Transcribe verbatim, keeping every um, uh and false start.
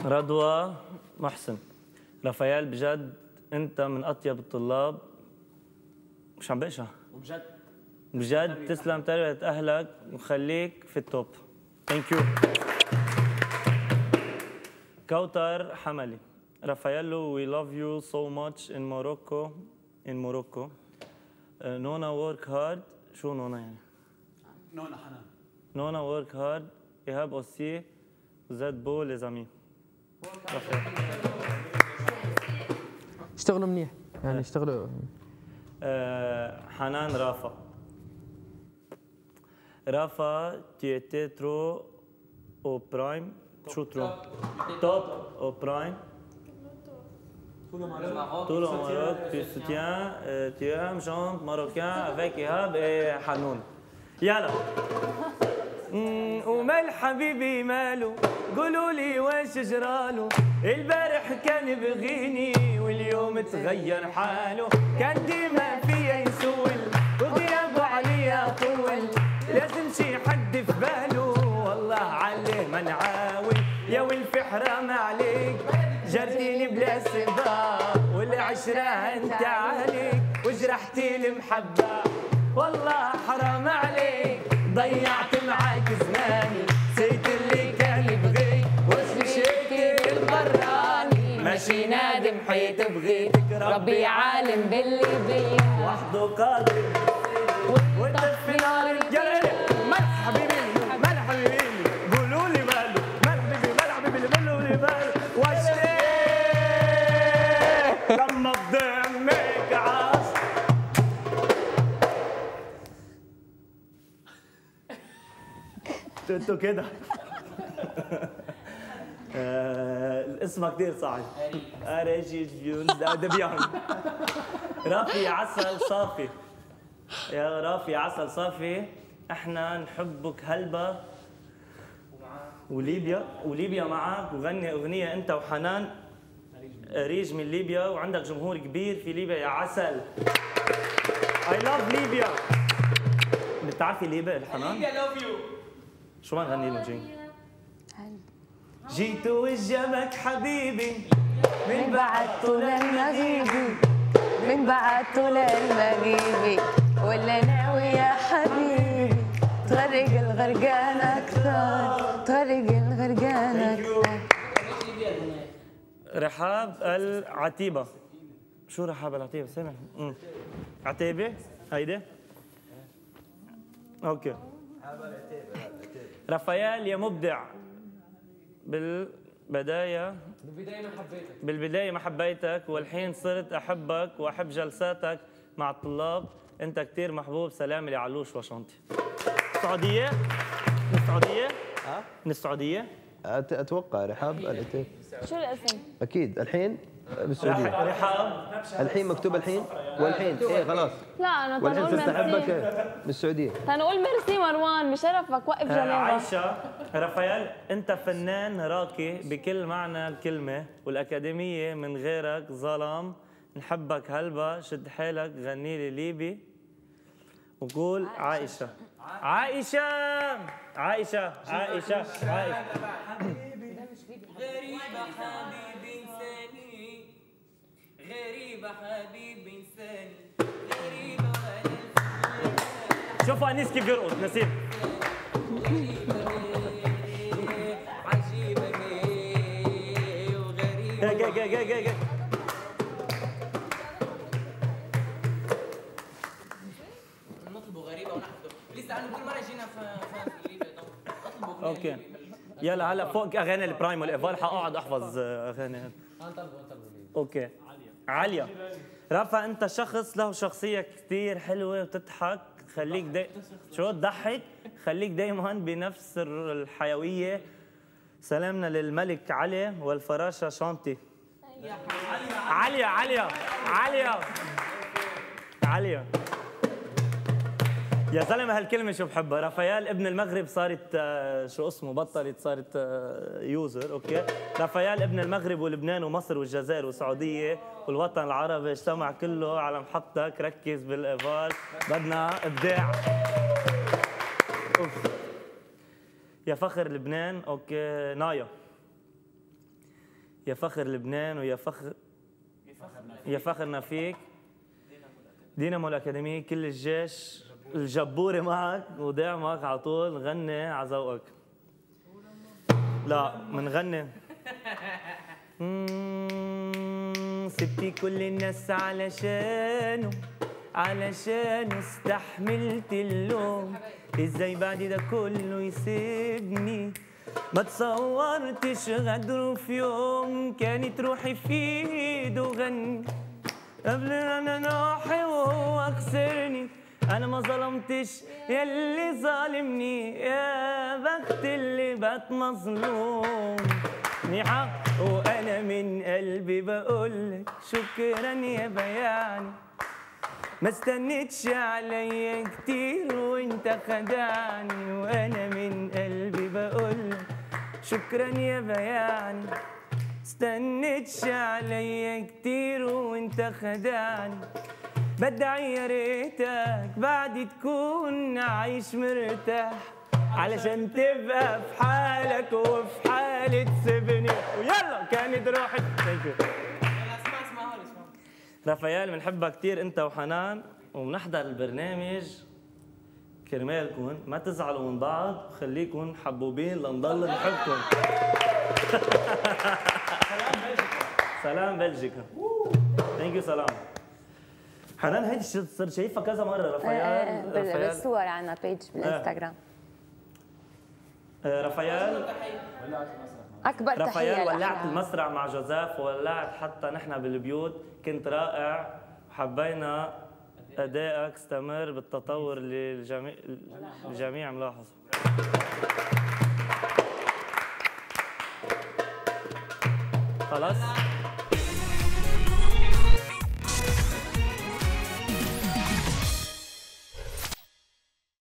رضوى محسن. رافائيل بجد انت من اطيب الطلاب. مش عم بقشع. وبجد بجد تسلم تربية اهلك وخليك في التوب. ثانك يو. كوثر حملي. رافائيلو we love you so much in Morocco in Morocco. Uh, Nona work hard. شو نونا يعني؟ نونا حنان. نونا work hard. إيهاب aussi. Vous êtes beaux les amis. اشتغلوا منيح يعني اشتغلوا. Euh, حنان رافا. رافا tu étais trop au prime. شو trop? Top au prime. Tout le Maroc, tu soutiens, euh, tu aimes chante marocain avec Ihab et Hanoun. يلا. ومال حبيبي ماله قولوا لي واش جراله البارح كان بغيني واليوم تغير حاله كان ديما فيا يسول وغيابه عليا طول لازم شي حد في باله والله عليه ما نعاون يا ولفي حرام عليك جرتيني بلا سباب والعشرة انت عليك وجرحتي المحبة والله حرام عليك ضيعت معاك زماني نسيت اللي كان بغيك واش مشيت البراني ماشي نادم حيت بغيتك ربي عالم باللي بيا وحده قادر وطفي نار الجرح مال حبيبي مال حبيبي قولوا لي ماله مال حبيبي مال حبيبي قولوا لي ماله واش ليه لما بدمك عاص انتوا كده. اسمها كثير صعب. اريجي جيون دبيان. رافي عسل صافي. يا رافي عسل صافي احنا نحبك هلبة وليبيا وليبيا معك وغني اغنيه انت وحنان ريج من ليبيا وعندك جمهور كبير في ليبيا يا عسل. I love ليبيا. بتعرفي ليبيا الحنان؟ ليبيا love you. شو ما نغني له جين؟ جيت وجبك حبيبي من بعدت للمغيبي من بعدت للمغيبي ولا ناوي يا حبيبي تغرق الغرقان اكثر تغرق الغرقان اكثر. رحاب العتيبة. شو رحاب العتيبة؟ سامع. عتيبة هيدي؟ اوكي. رافائيل يا مبدع. بالبداية بالبداية ما حبيتك بالبداية ما حبيتك والحين صرت أحبك وأحب جلساتك مع الطلاب. أنت كتير محبوب. سلام لعلوش وشنطي. السعودية؟ من السعودية؟ ها؟ من السعودية؟ أتوقع رحاب العتيبة. شو الاسم؟ أكيد الحين بالسعودية. رحاب الحين مكتوب الحين والحين إيه خلاص. لا أنا والحين تنقول صرت أحبك ميرسي بالسعودية. تنقول ميرسي مروان بشرفك وقف جنبك. عايشة رافائيل أنت فنان راقي بكل معنى الكلمة والأكاديمية من غيرك ظلام. نحبك هلبا شد حيلك غني لي ليبي وقول عائشة عائشة عائشة عائشة عائشة. غريبة حبيبي إنساني غريبة حبيبي إنساني غريبة وأنا شوفوا أنيس كيف بيرقص نسيب. عجيبة وغريبة جاي جاي جاي جاي جاي. نطلبوا غريبة ونحفظه لسه أنا كل مرة جينا في ليبيا اطلبوا اوكي يلا هلا فوق اغاني البرايم والايفال حقعد احفظ اغاني. انطلبوا انطلبوا اوكي. عليا. رافا انت شخص له شخصيه كثير حلوه وتضحك خليك داي شو تضحك خليك دائما بنفس الحيويه. سلامنا للملك علي والفراشه شانتي. عليا عليا عليا عليا. يا زلمه هالكلمه شو بحبها. رافائيل ابن المغرب صارت شو اسمه بطلت صارت يوزر. اوكي. رافائيل ابن المغرب ولبنان ومصر والجزائر والسعوديه والوطن العربي اجتمع كله على محطتك. ركز بالايفال بدنا ابداع. أوف. يا فخر لبنان. اوكي. نايا يا فخر لبنان ويا فخر يا فخرنا فيك. دينامو الأكاديمية، كل الجيش الجبوري معك وضيع معك على طول. غني على ذوقك. لا منغني. مم، سبتي كل الناس علشانه، علشانه استحملت اللوم. ازاي بعد ده كله يسيبني؟ ما تصورتش غدره في يوم كانت روحي في ايده غني. قبل انا نوحي وهو خسرني، انا ما ظلمتش ياللي ظالمني. يا بخت اللي بات مظلوم. نحق وانا من قلبي بقولك شكرا يا بياني. ما استنيتش عليا كتير وانت خدعني، وانا من قلبي بقولك شكرا يا بياني. استنيتش عليا كتير وانت خدعني. بدعي يا ريتك بعد تكون عايش مرتاح، علشان تبقى في حالك وفي حالة تسيبني. ويلا كانت روحي. ثانك يو. يلا اسمع اسمع هول اسمع. رافائيل بنحبك كثير انت وحنان، وبنحضر البرنامج كرمالكم. ما تزعلوا من بعض، خليكم حبوبين لنضل نحبكم. سلام بلجيكا. ثانك يو سلام. حنان هيدي صرت شايفها كذا مره. رافائيل بالصور عنا بيج بالانستغرام. رافائيل اكبر تحيه رافائيل ولعت لأحلام. المسرح مع جوزيف، وولعت حتى نحن بالبيوت. كنت رائع، حبينا ادائك. استمر بالتطور اللي الجميع الجميع ملاحظه. خلاص.